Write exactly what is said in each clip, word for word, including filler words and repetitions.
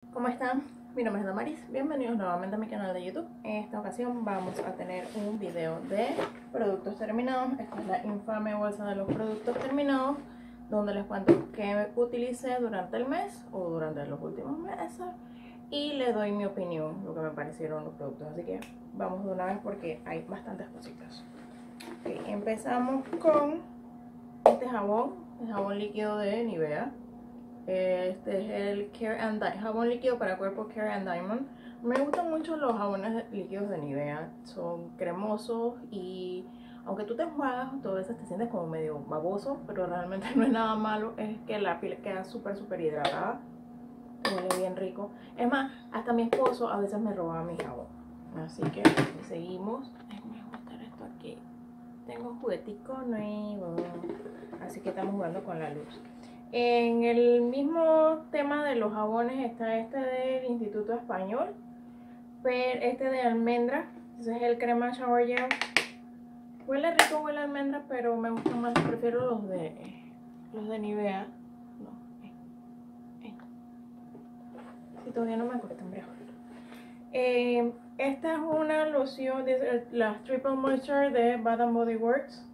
¿Cómo están? Mi nombre es Damaris, bienvenidos nuevamente a mi canal de YouTube. En esta ocasión vamos a tener un video de productos terminados. Esta es la infame bolsa de los productos terminados, donde les cuento qué utilicé durante el mes o durante los últimos meses y les doy mi opinión, lo que me parecieron los productos. Así que vamos de una vez porque hay bastantes cositas. Okay, empezamos con este jabón, el jabón líquido de Nivea. Este es el Care and Di- jabón líquido para cuerpo Care and Diamond. Me gustan mucho los jabones líquidos de Nivea, son cremosos y aunque tú te enjuagas, tú a veces te sientes como medio baboso, pero realmente no es nada malo, es que la piel queda súper súper hidratada, huele bien rico. Es más, hasta mi esposo a veces me robaba mi jabón. Así que seguimos. Déjenme ajustar esto aquí. Tengo un juguetico nuevo, así que estamos jugando con la luz. En el mismo tema de los jabones está este del Instituto Español, pero este de almendra. Ese es el crema shower gel. Huele rico, huele a almendra, pero me gustan más, prefiero los de los de Nivea. No, eh, eh. Si todavía no me acostumbré. Eh, esta es una loción de la Triple Moisture de Bath and Body Works.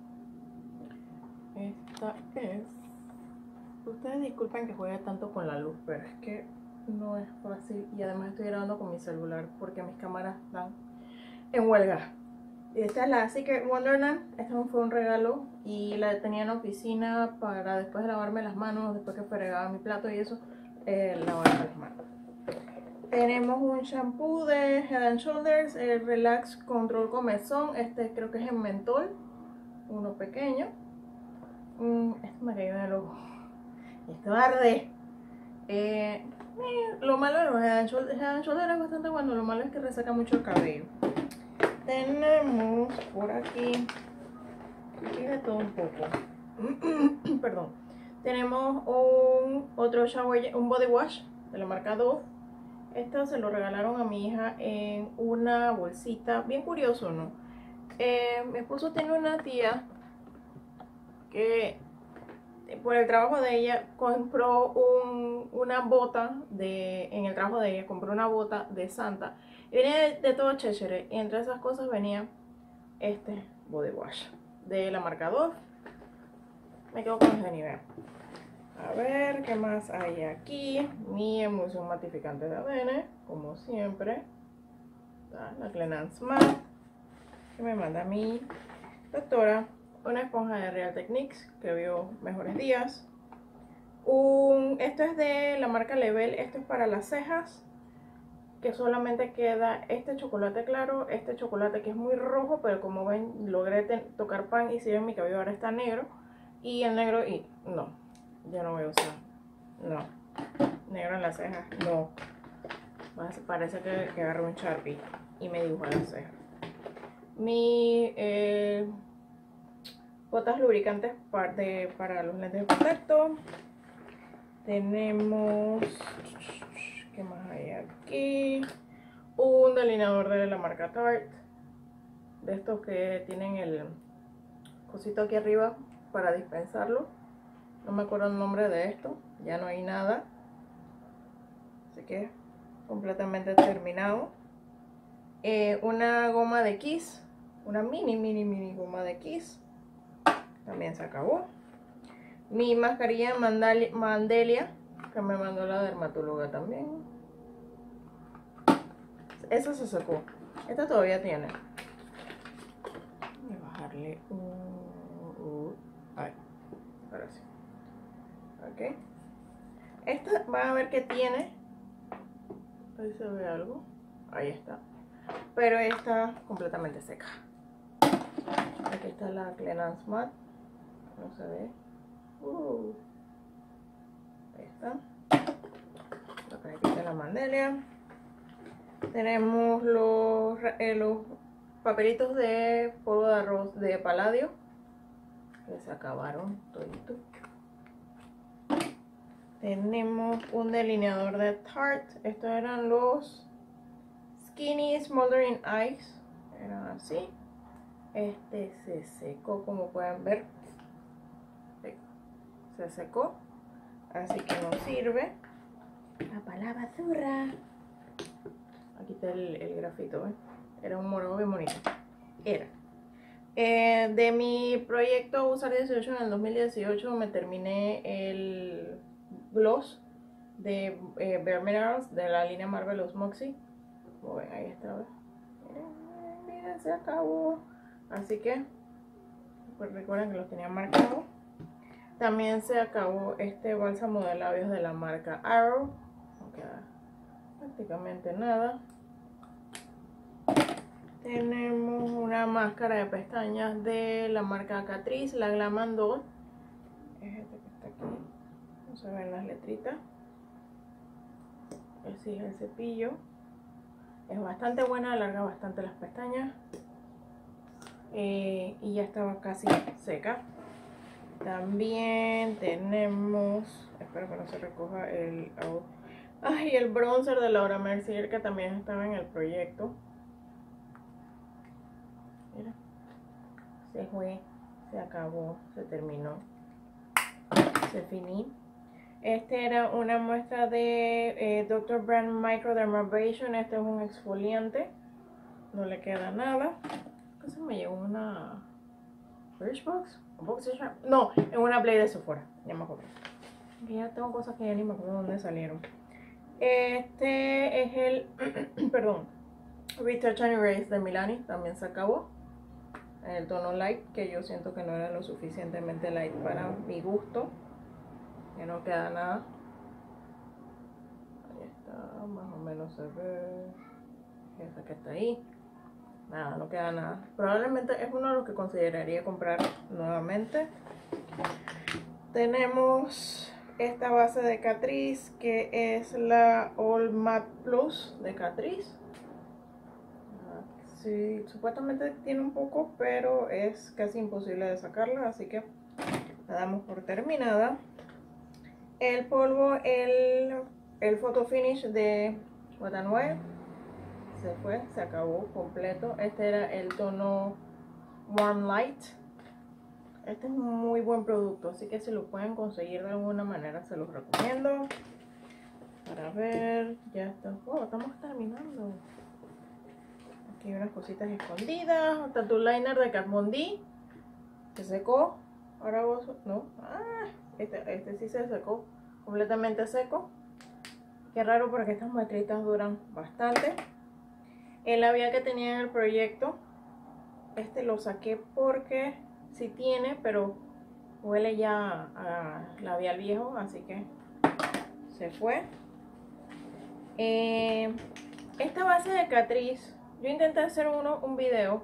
Esta es... Ustedes disculpen que juegue tanto con la luz, pero es que no es fácil y además estoy grabando con mi celular porque mis cámaras están en huelga. Esta es la Secret Wonderland. Esta fue un regalo y la tenía en la oficina para después de lavarme las manos, después que fregaba mi plato y eso, eh, lavarme las manos. Tenemos un shampoo de Head and Shoulders, el Relax Control Comezón. Este creo que es en mentol, uno pequeño. Mm, este me cayó en el ojo. Esto arde. Eh, eh, lo malo de los Head and Shoulders, Head and Shoulders es bastante bueno. Lo malo es que reseca mucho el cabello. Tenemos por aquí, aquí de todo un poco. Perdón. Tenemos un otro shower, un body wash de la marca Dove. Esto se lo regalaron a mi hija en una bolsita. Bien curioso, ¿no? Eh, mi esposo tiene una tía que por el trabajo de ella compró un, una bota de, en el trabajo de ella compró una bota de Santa y venía de, de todo chéchere, y entre esas cosas venía este body wash de la marca Dove. Me quedo con el de Nivea. A ver qué más hay aquí. Mi emulsión matificante de A D N, como siempre, la Cleanance Matte que me manda mi doctora. Una esponja de Real Techniques que vio mejores días. Un, esto es de la marca Level. Esto es para las cejas, que solamente queda este chocolate claro, este chocolate que es muy rojo, pero como ven logré tocar pan y si ven mi cabello ahora está negro, y el negro, y no, ya no voy a usar, no, negro en las cejas, no, parece que, que agarré un Sharpie y me dibujó las cejas. Mi eh, botas lubricantes para, de, para los lentes de contacto. Tenemos, ¿qué más hay aquí? Un delineador de la marca Tarte, de estos que tienen el cosito aquí arriba para dispensarlo. No me acuerdo el nombre de esto, ya no hay nada, así que completamente terminado. Eh, una goma de Kiss, una mini mini mini goma de Kiss, también se acabó. Mi mascarilla Mandelia, que me mandó la dermatóloga también. Esa se sacó. Esta todavía tiene. Voy a bajarle un... Uh, ay, ahora sí. Ok. Esta, van a ver que tiene... Ahí se ve algo. Ahí está. Pero está completamente seca. Aquí está la Cleanance Matte. No se ve. Uh, ahí está. Acá está la Mandelia. Tenemos los, eh, los papelitos de polvo de arroz de Palladio, que se acabaron todito. Tenemos un delineador de Tarte. Estos eran los Skinny Smoldering Eyes. Eran así. Este se secó, como pueden ver. Se secó, así que no sirve. para la basura. Aquí está el, el grafito, ¿eh? Era un morado bien bonito. Era. Eh, de mi proyecto Usar dieciocho en el dos mil dieciocho me terminé el gloss de eh, Bare Minerals de la línea Marvelous Moxie. Como ven, ahí está. Miren, miren, se acabó. Así que pues recuerden que los tenía marcados. También se acabó este bálsamo de labios de la marca Arrow. No queda prácticamente nada. Tenemos una máscara de pestañas de la marca Catrice, la Glamandol. Es este que está aquí. No se ven las letritas. Ese es el cepillo. Es bastante buena, alarga bastante las pestañas. Eh, y ya estaba casi seca. También tenemos, espero que no se recoja el, oh, ay, el bronzer de Laura Mercier, que también estaba en el proyecto. Mira, se fue, se acabó, se terminó, se finí. Este era una muestra de eh, doctor Brand Microdermabrasion. Este es un exfoliante, no le queda nada. ¿Qué se me llegó? Una Birchbox, no, en una Play de Sephora, ya me acuerdo. Ya tengo cosas que ya ni me acuerdo dónde salieron. Este es el perdón, Retouch and Erase de Milani, también se acabó en el tono light, que yo siento que no era lo suficientemente light para mi gusto. Que no queda nada. Ahí está, más o menos se ve. Esa que está ahí. Nada, no queda nada. Probablemente es uno de los que consideraría comprar nuevamente. Tenemos esta base de Catrice, que es la All Matte Plus de Catrice. Sí, supuestamente tiene un poco, pero es casi imposible de sacarla, así que la damos por terminada. El polvo, el, el Photo Finish de Wet n Wild se fue, se acabó completo. Este era el tono Warm Light. Este es un muy buen producto, así que si lo pueden conseguir de alguna manera se los recomiendo. Para ver, ya está. Oh, estamos terminando. Aquí hay unas cositas escondidas. Tattoo Liner de Kat Von D. Se secó. Ahora vos, no. Ah, este, este sí se secó. Completamente seco. Qué raro porque estas muestritas duran bastante. El labial que tenía en el proyecto, este lo saqué porque sí tiene, pero huele ya a labial viejo, así que se fue. Eh, esta base de Catrice, yo intenté hacer uno, un video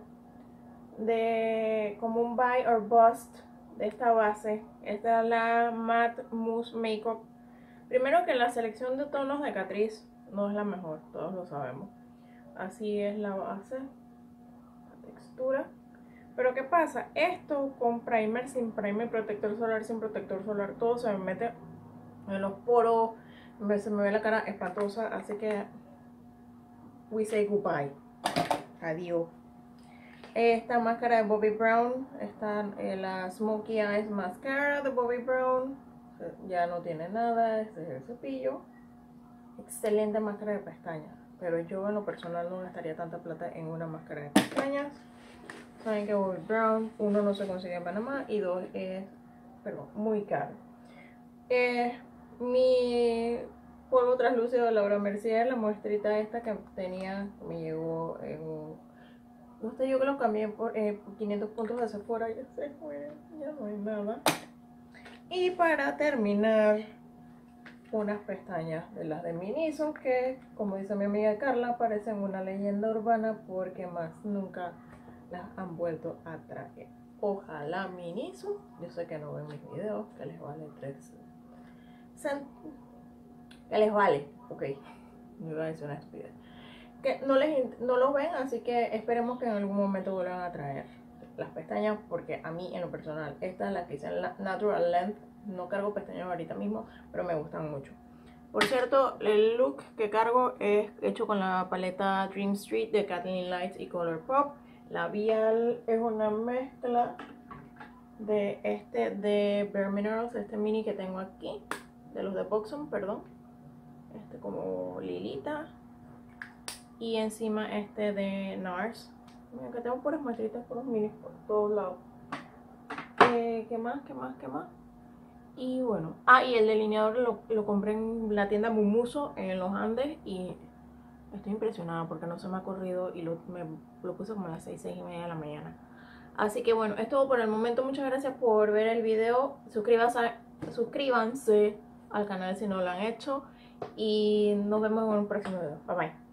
de como un buy or bust de esta base. Esta es la Matte Mousse Makeup. Primero que la selección de tonos de Catrice no es la mejor, todos lo sabemos. Así es la base, la textura. Pero ¿qué pasa? Esto con primer, sin primer, protector solar, sin protector solar, todo se me mete en los poros, me, se me ve la cara espantosa, así que we say goodbye. Adiós. Esta máscara de Bobbi Brown, está eh, la Smokey Eyes Mascara de Bobbi Brown, ya no tiene nada. Este es el cepillo. Excelente máscara de pestañas, pero yo en lo personal no gastaría tanta plata en una máscara de pestañas. Saben que Bobbi Brown, uno, no se consigue en Panamá, y dos, es perdón, muy caro. Eh, mi polvo translúcido de Laura Mercier, la muestrita esta que tenía, me llegó en un... No sé, yo que lo cambié por, eh, por quinientos puntos de Sephora, ya se fue, ya no hay nada. Y para terminar, unas pestañas de las de Miniso, que como dice mi amiga Carla, parecen una leyenda urbana porque más nunca las han vuelto a traer. Ojalá Miniso, yo sé que no ven mis videos, que les vale tres cent... que les vale, ok, me iba a decir una estupidez, que no, les, no los ven, así que esperemos que en algún momento vuelvan a traer las pestañas, porque a mí en lo personal, esta es la que hice en la Natural Length. No cargo pestañas ahorita mismo, pero me gustan mucho. Por cierto, el look que cargo es hecho con la paleta Dream Street de Kathleen Lights y Colourpop. Labial es una mezcla de este de Bare Minerals, este mini que tengo aquí, de los de Buxom, perdón. este como lilita. Y encima este de NARS. Mira que tengo puras muestritas, puros minis por todos lados. Eh, ¿Qué más? ¿Qué más? ¿Qué más? Y bueno, ah, y el delineador lo, lo compré en la tienda Mumuso en los Andes. Y estoy impresionada porque no se me ha corrido y lo, me, lo puse como a las seis, seis y media de la mañana. Así que bueno, es todo por el momento. Muchas gracias por ver el video. Suscríbanse, suscríbanse al canal si no lo han hecho. Y nos vemos en un próximo video. Bye bye.